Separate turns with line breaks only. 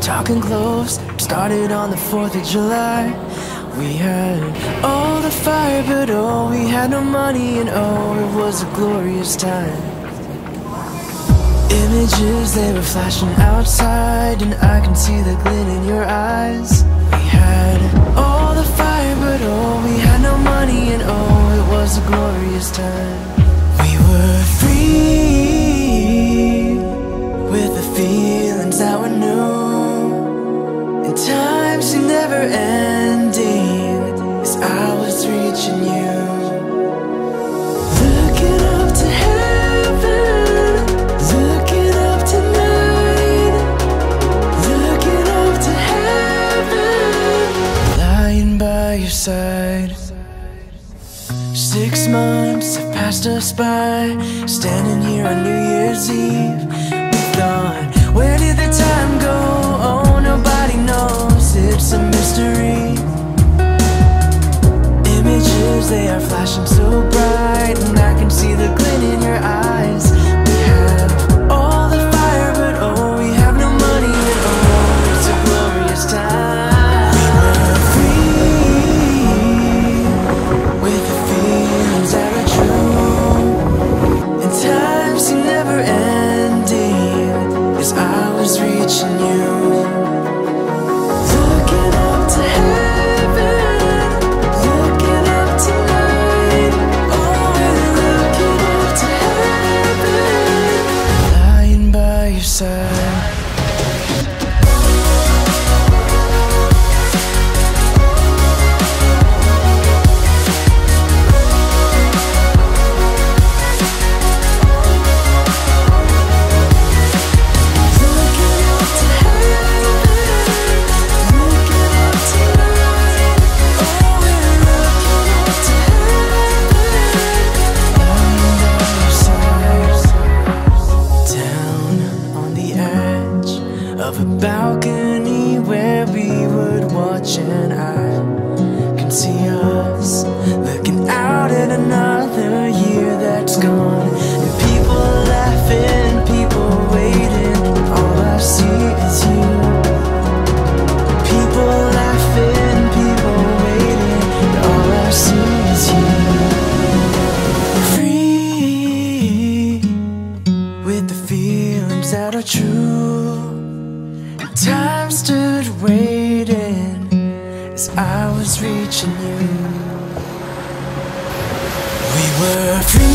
talking close, started on the 4th of July. We had all the fire, but oh, we had no money, and oh, it was a glorious time. Images, they were flashing outside, and I can see the glint in your eyes. We had all the fire, but oh, we had no money, and oh, it was a glorious time. We were free, with the feelings that were new, and time seemed never ending, as I was reaching you. Looking up to heaven, looking up tonight, looking up to heaven, lying by your side. 6 months have passed us by, standing here on New Year's Eve. We thought, where did the time go? Oh, nobody knows, it's a mystery. Images, they are flashing so bright, and I can see the glint in your eyes. We have all the fire, but oh, we have no money, and oh, it's a glorious time. We were free, with the feelings that are true, and time seemed never ending, as I was reaching you. Looking up to heaven, looking up tonight, oh, we're looking up to heaven, lying by your side. Of a balcony where we would watch, and I can see us looking out at another year that's gone, and people laughing, people waiting, and all I see is you. People laughing, people waiting, and all I see is you. Free, with the feelings that are true. Time stood waiting, as I was reaching you. We were free.